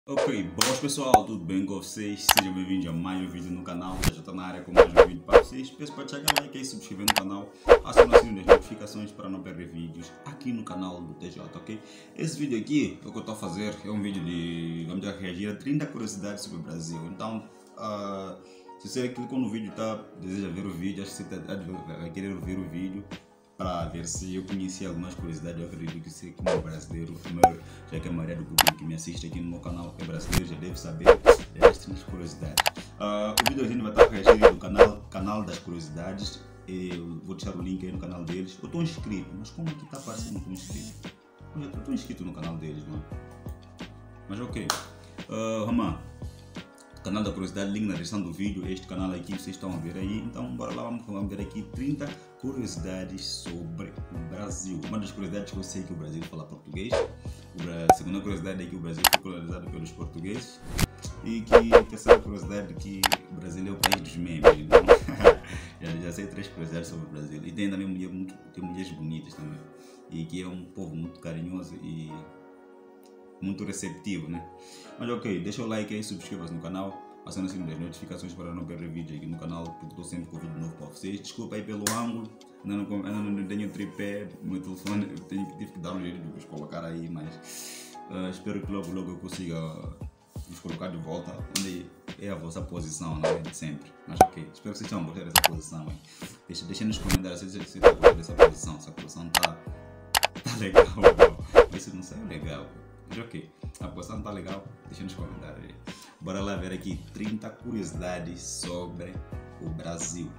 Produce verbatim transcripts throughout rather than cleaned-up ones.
Ok, boas pessoal, tudo bem com vocês? Sejam bem-vindos a mais um vídeo no canal. Já estou na área com mais um vídeo para vocês. Peço para deixar like e subscrever no canal, acionar o sininho das notificações para não perder vídeos aqui no canal do T J, ok? Esse vídeo aqui, o que eu estou a fazer é um vídeo de, vamos dizer, reagir a trinta curiosidades sobre o Brasil. Então, uh, se você clicou no vídeo, tá, deseja ver o vídeo, acho que você tá, vai querer ver o vídeo para ver se eu conheci algumas curiosidades. Eu acredito que você, como brasileiro, já que a maioria do público que me assiste aqui no meu canal é brasileiro, já deve saber das curiosidades. Uh, o vídeo a gente vai estar reagindo do canal, canal das curiosidades. Eu vou deixar o link aí no canal deles. Eu estou inscrito, mas como que está aparecendo que eu estou inscrito? Eu estou inscrito no canal deles, mano. Mas ok. Uh, Ramã, canal da curiosidade, link na descrição do vídeo. Este canal aqui vocês estão a ver aí. Então bora lá, vamos, vamos ver aqui trinta curiosidades sobre o Brasil. Uma das curiosidades que eu sei é que o Brasil fala português. A segunda curiosidade é que o Brasil foi colonizado pelos portugueses. E que a terceira curiosidade é que o Brasil é o país dos memes. Então, já, já sei três curiosidades sobre o Brasil. E tem também mulher muito, tem mulheres bonitas também. E que é um povo muito carinhoso e muito receptivo, né? Mas ok, deixa o like aí, subscreva-se no canal, aciona o sininho das notificações para não perder vídeos aqui no canal, porque estou sempre com vídeo novo para vocês. Desculpa aí pelo ângulo, ainda não, ainda não tenho tripé, meu telefone, eu tenho, tive que dar um jeito de vos colocar aí, mas uh, espero que logo logo eu consiga vos colocar de volta onde é a vossa posição, não é de sempre. Mas ok, espero que vocês tenham gostado dessa posição aí. Deixa, deixa nos comentários se vocês estão gostando dessa posição, se a posição está tá legal, mas se não saiu legal. Mas ok, a posição está legal, deixa nos comentários aí. Bora lá ver aqui trinta curiosidades sobre o Brasil.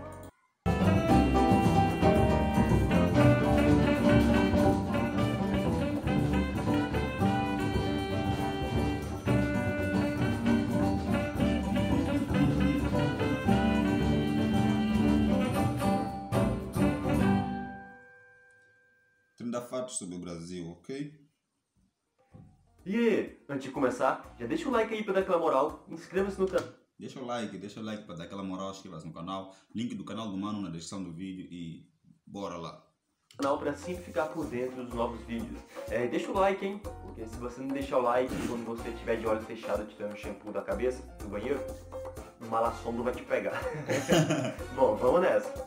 trinta fatos sobre o Brasil, ok? E aí, antes de começar, já deixa o like aí pra dar aquela moral, inscreva-se no canal. Deixa o like, deixa o like para dar aquela moral, inscreva-se no canal, link do canal do Mano na descrição do vídeo e bora lá. Canal para sempre ficar por dentro dos novos vídeos. É, deixa o like, hein, porque se você não deixar o like quando você estiver de olho fechado tirando o shampoo da cabeça do banheiro, o malassombro vai te pegar. Bom, vamos nessa.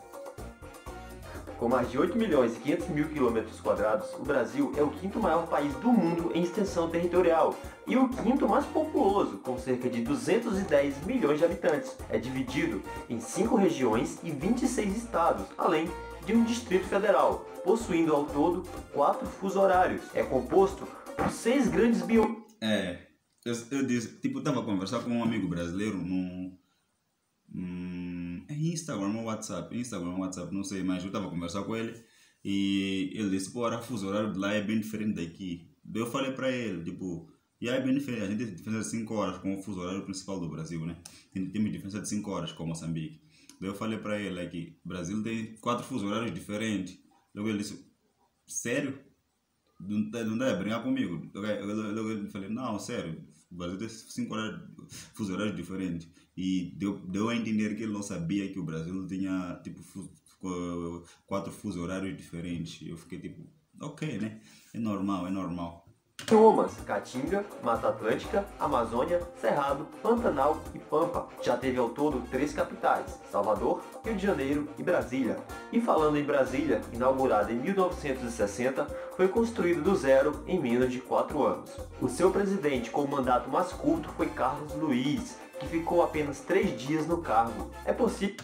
Com mais de oito milhões e quinhentos mil quilômetros quadrados, o Brasil é o quinto maior país do mundo em extensão territorial e o quinto mais populoso, com cerca de duzentos e dez milhões de habitantes. É dividido em cinco regiões e vinte e seis estados, além de um distrito federal, possuindo ao todo quatro fusos horários. É composto por seis grandes biomas. É, eu, eu disse, tipo, eu estava a conversar com um amigo brasileiro no Hum, é Instagram ou WhatsApp, Instagram ou WhatsApp, não sei, mas eu estava a conversar com ele e ele disse, pô, o fuso horário de lá é bem diferente daqui. Daí eu falei para ele, tipo, e aí é bem diferente, a gente tem diferença de cinco horas com o fuso horário principal do Brasil, né? Temos diferença de cinco horas com Moçambique. Daí eu falei para ele aqui, o Brasil tem quatro fusos horários diferentes. Logo ele disse, sério? Não, não dá a brincar comigo? Logo eu falei, não, sério, o Brasil tem cinco horários, fusos horários diferentes. E deu, deu a entender que ele não sabia que o Brasil tinha tipo quatro fusos horários diferentes. Eu fiquei tipo, ok, né? É normal, é normal. Biomas: Caatinga, Mata Atlântica, Amazônia, Cerrado, Pantanal e Pampa. Já teve ao todo três capitais: Salvador, Rio de Janeiro e Brasília. E falando em Brasília, inaugurada em mil novecentos e sessenta, foi construído do zero em menos de quatro anos. O seu presidente com o mandato mais curto foi Carlos Luiz, que ficou apenas três dias no cargo. É possível...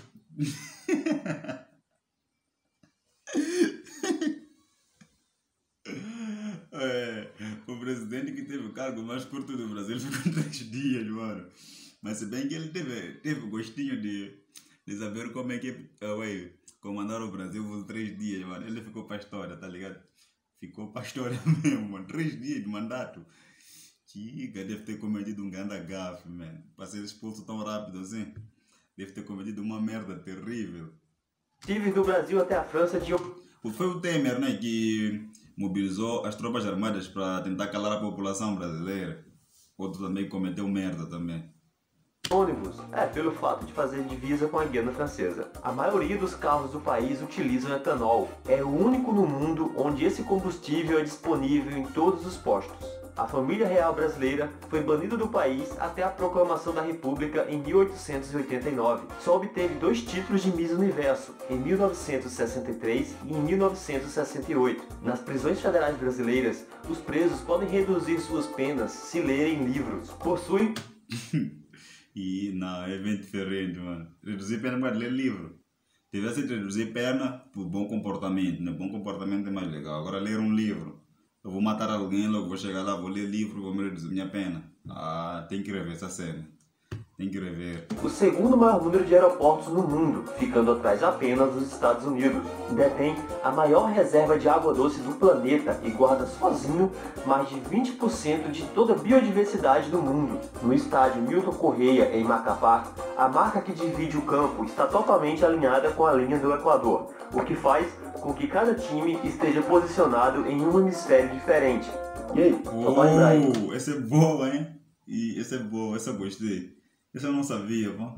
É, o presidente que teve o cargo mais curto do Brasil ficou três dias, mano. Mas se bem que ele teve, teve o gostinho de, de saber como é que uh, comandar o Brasil por três dias, mano. Ele ficou pra história, tá ligado? Ficou pra história mesmo, mano. Três dias de mandato. Chica, deve ter cometido um grande gafe, mano. Pra ser expulso tão rápido assim. Deve ter cometido uma merda terrível. Tive do Brasil até a França de... Foi o Temer, né, que mobilizou as tropas armadas para tentar calar a população brasileira. Outro também cometeu merda também. Ônibus. É, pelo fato de fazer divisa com a Guiana Francesa. A maioria dos carros do país utilizam etanol. É o único no mundo onde esse combustível é disponível em todos os postos. A família real brasileira foi banida do país até a proclamação da República em mil oitocentos e oitenta e nove. Só obteve dois títulos de Miss Universo, em mil novecentos e sessenta e três e em mil novecentos e sessenta e oito. Nas prisões federais brasileiras, os presos podem reduzir suas penas se lerem livros. Possui... E não, é bem diferente, mano. Reduzir pena é mais ler livro. Tivesse de reduzir pena por bom comportamento, né? Bom comportamento é mais legal. Agora ler um livro. Eu vou matar alguém, logo vou chegar lá, vou ler livro, vou me reduzir minha pena. Ah, tem que rever essa cena. Tem que rever. O segundo maior número de aeroportos no mundo, ficando atrás apenas dos Estados Unidos. Detém a maior reserva de água doce do planeta e guarda sozinho mais de vinte por cento de toda a biodiversidade do mundo. No estádio Milton Correia, em Macapá, a marca que divide o campo está totalmente alinhada com a linha do Equador, o que faz com que cada time esteja posicionado em um hemisfério diferente. E aí, oh, aí? Essa é boa, hein? E essa é boa, essa eu gostei. Essa eu não sabia, pô.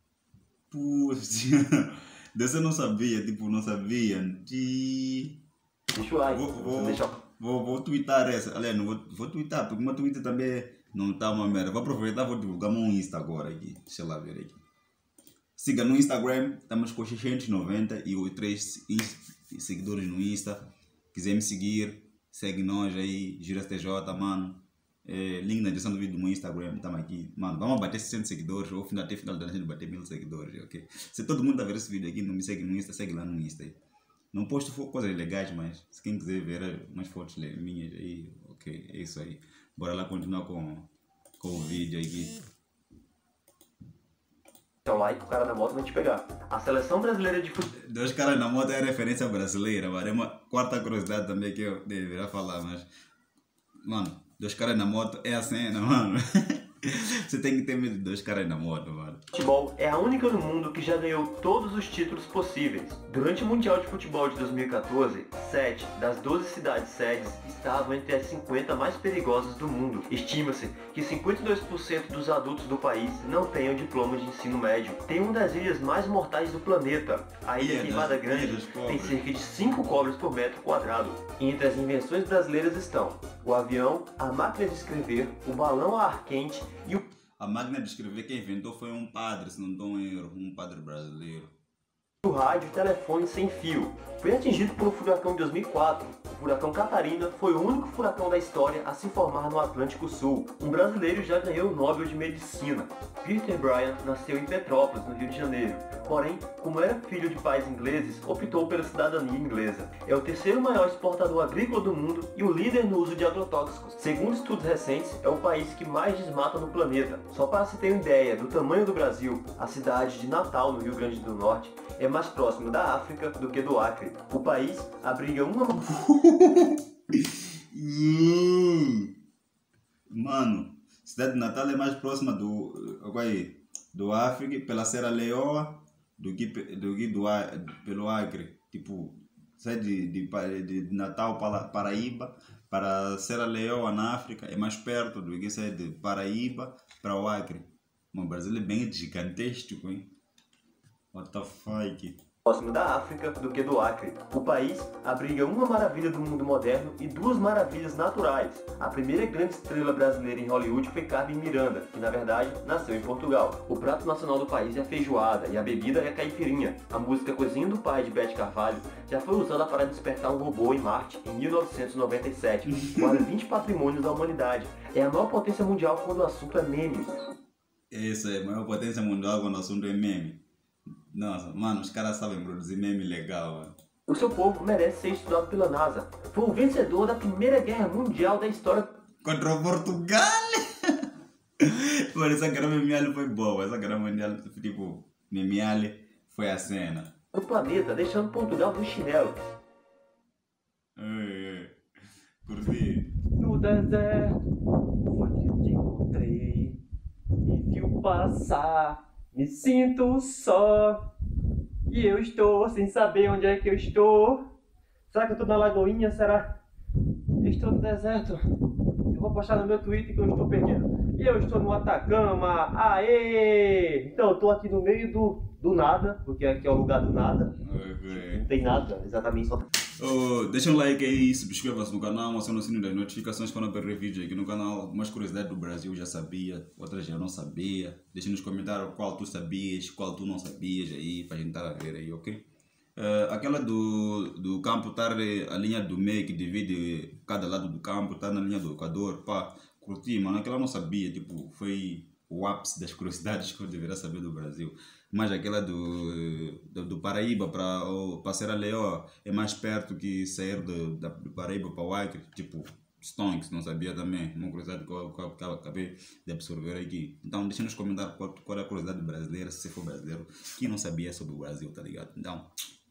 Puxa, dessa eu não sabia, tipo, não sabia. De... Deixa o like. Vou, vou, Deixa... vou, vou twittar essa. Aliás, não vou, vou twittar, porque meu Twitter também não tá uma merda. Vou aproveitar, vou divulgar meu Insta agora aqui. Deixa eu lá ver aqui. Siga no Instagram, estamos com seiscentos e noventa e três seguidores no Insta. Quiser me seguir, segue nós aí, Gira T J, mano. É, link na descrição do vídeo do meu Instagram, estamos aqui. Mano, vamos bater sessenta seguidores, ou até final da gente bater mil seguidores, ok? Se todo mundo tá vendo esse vídeo aqui, não me segue no Insta, segue lá no Insta aí. Não posto coisas legais, mas se quem quiser ver umas fotos minhas aí, ok, é isso aí. Bora lá continuar com, com o vídeo aqui. Então like, o cara na moto vai te pegar. A seleção brasileira de futebol... Dois caras na moto é referência brasileira, mano. É uma quarta curiosidade também que eu deveria falar, mas... Mano, dois caras na moto é a cena, mano. Você tem que ter medo de dois caras na moto, mano. Futebol é a única no mundo que já ganhou todos os títulos possíveis. Durante o Mundial de Futebol de dois mil e quatorze, sete das doze cidades sedes estavam entre as cinquenta mais perigosas do mundo. Estima-se que cinquenta e dois por cento dos adultos do país não tenham diploma de ensino médio. Tem uma das ilhas mais mortais do planeta. A Ilha Ilha Queimada das- Grande Ilha dos tem Pobres. cerca de cinco cobras por metro quadrado. E entre as invenções brasileiras estão o avião, a máquina de escrever, o balão a ar quente e o A máquina de escrever quem inventou foi um padre, se não estou em erro, um padre brasileiro. o rádio e telefone sem fio. Foi atingido por um furacão em dois mil e quatro. O furacão Catarina foi o único furacão da história a se formar no Atlântico Sul. Um brasileiro já ganhou o Nobel de Medicina. Peter Bryan nasceu em Petrópolis, no Rio de Janeiro. Porém, como era filho de pais ingleses, optou pela cidadania inglesa. É o terceiro maior exportador agrícola do mundo e o líder no uso de agrotóxicos. Segundo estudos recentes, é o país que mais desmata no planeta. Só para se ter uma ideia do tamanho do Brasil, a cidade de Natal, no Rio Grande do Norte, é mais próximo da África do que do Acre. O país abriga uma... Mano, cidade de Natal é mais próxima do, aí, do África, pela Serra Leoa, do que, do que do, A- pelo Acre. Tipo, sai de, de, Pa- de Natal para Paraíba, para Serra Leoa na África, é mais perto do que sai de Paraíba para o Acre. Mas o Brasil é bem gigantesco, hein? What the fuck? próximo da África do que do Acre. O país abriga uma maravilha do mundo moderno e duas maravilhas naturais. A primeira grande estrela brasileira em Hollywood foi Carmen Miranda, que na verdade nasceu em Portugal. O prato nacional do país é a feijoada e a bebida é a caipirinha. A música Coisinha do Pai de Bete Carvalho já foi usada para despertar um robô em Marte em mil novecentos e noventa e sete. Guarda vinte patrimônios da humanidade. É a maior potência mundial quando o assunto é meme. Essa é a maior potência mundial quando o assunto é meme. Nossa, mano, os caras sabem produzir meme legal, mano. O seu povo merece ser estudado pela NASA. Foi o vencedor da Primeira Guerra Mundial da história. Contra o Portugal! Mano, essa guerra memeale foi boa. Essa guerra mundial, tipo, memeale foi a cena. do planeta, deixando Portugal no chinelo. Ei, ei. Curti. No deserto, foi que eu te encontrei, me viu passar, me sinto só, e eu estou sem saber onde é que eu estou. Será que eu estou na Lagoinha? Será? Eu estou no deserto. Eu vou postar no meu Twitter que eu estou perdido. E eu estou no Atacama. Aê! Então eu estou aqui no meio do, do nada, porque aqui é o lugar do nada. Ok. Não tem nada, exatamente só. Oh, deixa um like aí, subscreva-se no canal, aciona o sininho das notificações para não perder vídeos aqui no canal. Algumas curiosidades do Brasil eu já sabia, outras já não sabia. Deixa nos comentários qual tu sabias, qual tu não sabias aí, para a gente estar a ver aí, ok? Uh, aquela do, do campo estar a linha do meio que divide cada lado do campo, está na linha do Equador, pá, curti, mano, aquela eu não sabia, tipo, foi o ápice das curiosidades que eu deveria saber do Brasil. Mas aquela do, do, do Paraíba para Serra Leoa é mais perto que sair do, da, do Paraíba para o Acre, tipo, Stonks, não sabia também, uma curiosidade que eu, que eu, que eu acabei de absorver aqui. Então deixa nos comentários qual, qual é a curiosidade brasileira, se você for brasileiro, que não sabia sobre o Brasil, tá ligado? Então...